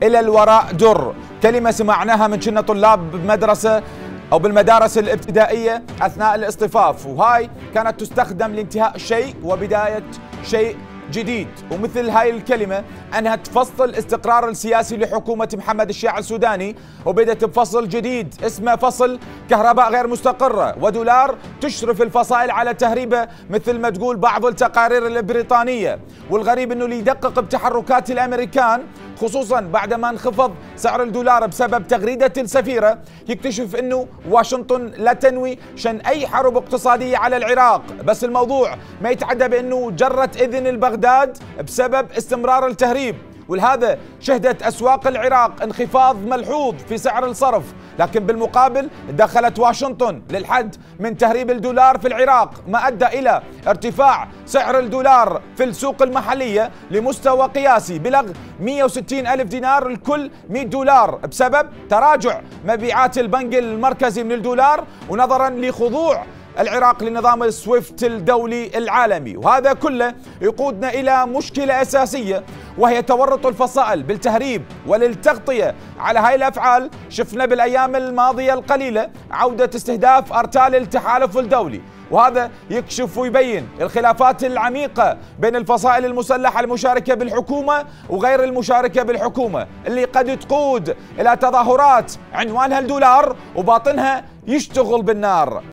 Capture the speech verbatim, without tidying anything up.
إلى الوراء در، كلمة سمعناها من كنا طلاب بمدرسة أو بالمدارس الابتدائية أثناء الاصطفاف، وهاي كانت تستخدم لانتهاء شيء وبداية شيء جديد. ومثل هاي الكلمة أنهت فصل الاستقرار السياسي لحكومة محمد الشيع السوداني، وبدت بفصل جديد اسمه فصل كهرباء غير مستقرة ودولار تشرف الفصائل على تهريبه مثل ما تقول بعض التقارير البريطانية. والغريب أنه اللي يدقق بتحركات الأمريكان خصوصا بعد ما انخفض سعر الدولار بسبب تغريدة السفيرة يكتشف انه واشنطن لا تنوي شن اي حرب اقتصادية على العراق، بس الموضوع ما يتعدى بانه جرت اذن البغداد بسبب استمرار التهريب. ولهذا شهدت أسواق العراق انخفاض ملحوظ في سعر الصرف، لكن بالمقابل دخلت واشنطن للحد من تهريب الدولار في العراق، ما أدى إلى ارتفاع سعر الدولار في السوق المحلية لمستوى قياسي بلغ مئة وستين ألف دينار لكل مئة دولار بسبب تراجع مبيعات البنك المركزي من الدولار، ونظرا لخضوع العراق لنظام السويفت الدولي العالمي. وهذا كله يقودنا إلى مشكلة أساسية، وهي تورط الفصائل بالتهريب وللتغطية على هاي الأفعال. شفنا بالأيام الماضية القليلة عودة استهداف أرتال التحالف الدولي، وهذا يكشف ويبين الخلافات العميقة بين الفصائل المسلحة المشاركة بالحكومة وغير المشاركة بالحكومة، اللي قد تقود إلى تظاهرات عنوانها الدولار وباطنها يشتغل بالنار.